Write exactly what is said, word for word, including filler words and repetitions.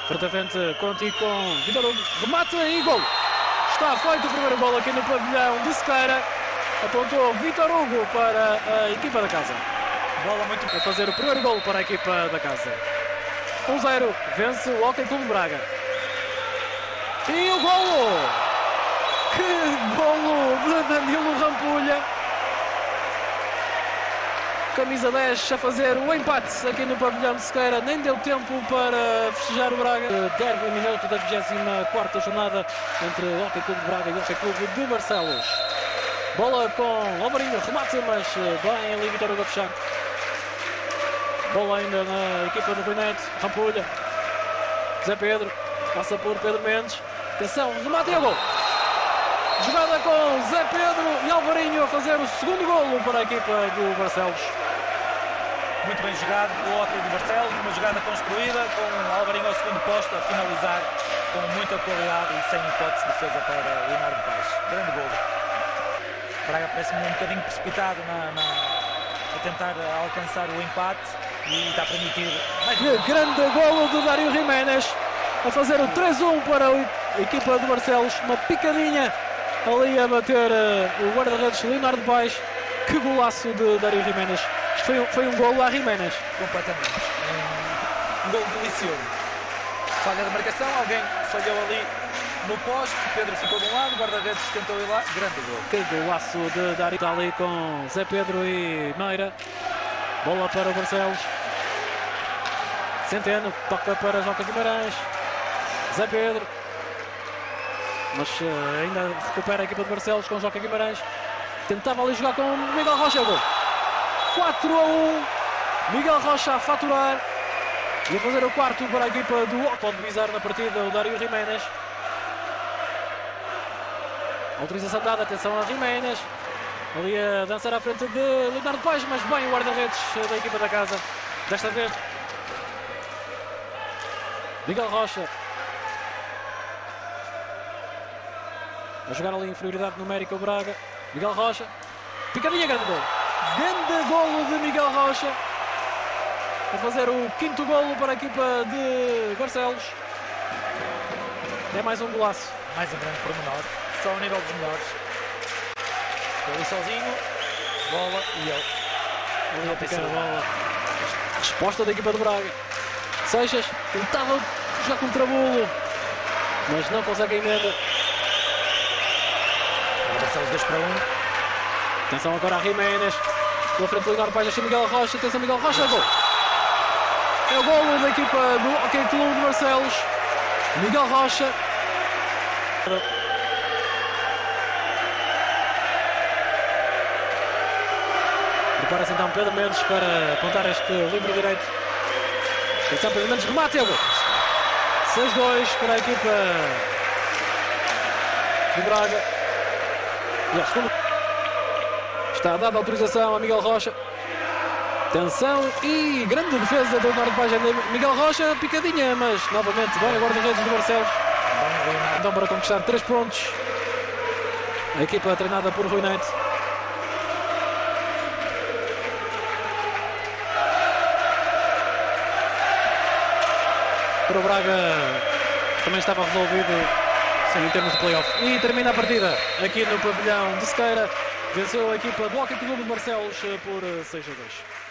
Frente a frente contigo com Vitor Hugo. Remate e gol. Está feito o primeiro gol aqui no pavilhão de Sequeira. Apontou Vitor Hugo para a equipa da casa. Bola muito para fazer o primeiro gol para a equipa da casa. um zero, vence o Hockey Clube de Braga. E o golo! Que golo de Danilo Rampulha! Camisa dez a fazer o empate aqui no pavilhão de Sequeira. Nem deu tempo para festejar o Braga. Derby minuto da vigésima quarta jornada entre o Hockey Clube de Braga e o Hockey Clube de Barcelos. Bola com Alvarinho, remate, mas bem ali Vitor Hugo a fechar. Bola ainda na equipa do Rui Neto. Rampulha. Zé Pedro. Passa por Pedro Mendes. Atenção, remate e é gol. Jogada com Zé Pedro e Alvarinho a fazer o segundo golo para a equipa do Barcelos. Muito bem jogado pelo Hockey de Barcelos. Uma jogada construída com Alvarinho ao segundo posto a finalizar com muita qualidade e sem hipótese de defesa para Leonardo Paes. Grande golo. Braga parece-me um bocadinho precipitado na, na, a tentar alcançar o empate e está a permitir mais um. Grande golo do Dário Jiménez a fazer o três a um para a equipa do Barcelos. Uma picadinha ali a bater uh, o guarda-redes Leonardo Paes. Que golaço de Dário Jiménez. Foi, foi um golo a Jiménez. Completamente. Um, um golo delicioso. Falha de marcação, alguém falhou ali no poste, Pedro ficou de um lado, o guarda-redes tentou ir lá, grande gol. Que golaço de Dário, está ali com Zé Pedro e Meira. Bola para o Barcelos. Centeno, toca para Joca Guimarães. Zé Pedro. Mas uh, ainda recupera a equipa de Barcelos com Joca Guimarães. Tentava ali jogar com Miguel Rocha. Gol. quatro a um. Miguel Rocha a faturar. E a fazer o quarto para a equipa do... Pode visar na partida o Dário Jiménez. Autorização dada, atenção a Jiménez. Ali a dançar à frente de Leonardo Paes, mas bem o guarda-redes da equipa da casa. Desta vez Miguel Rocha a jogar ali inferioridade numérica o Braga. Miguel Rocha, picadinha, grande golo. Grande golo de Miguel Rocha a fazer o quinto golo para a equipa de Barcelos. É mais um golaço. Mais um grande pormenor, só ao nível dos melhores. Estou ali sozinho, bola e ele. Ali a picar a bola. Resposta da equipa do Braga. Seixas tentava jogar com o Trabulo, mas não consegue a emenda. Barcelos dois para um. Atenção agora a Jiménez. Pela frente do Leonardo Paes, deixa Miguel Rocha. Atenção Miguel Rocha, é gol. É o golo da equipa do Hockey Clube de Barcelos. Miguel Rocha. Prepara-se então Pedro Mendes para apontar este livre direito. Atenção Pedro Mendes, remate e é gol. seis a dois para a equipa de Braga. E ao segundo. Está dada a autorização a Miguel Rocha. Atenção e grande defesa do Leonardo Paes. Miguel Rocha, picadinha, mas novamente bem a guarda-redes do Barcelos. Então para conquistar três pontos. A equipa treinada por Rui Neto. Para o Braga também estava resolvido sim, em termos de play-off. E termina a partida aqui no pavilhão de Sequeira. Venceu a equipa do Hockey Clube de Barcelos por seis a dois.